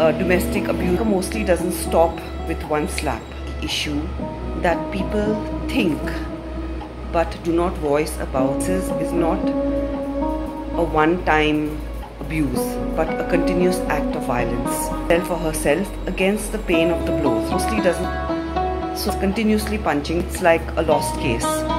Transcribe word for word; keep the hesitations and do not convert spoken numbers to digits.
uh, domestic abuse mostly doesn't stop with one slap. The issue that people think but do not voice about this is not a one-time abuse but a continuous act of violence. Self for herself against the pain of the blows. Mostly doesn't, so continuously punching, it's like a lost case.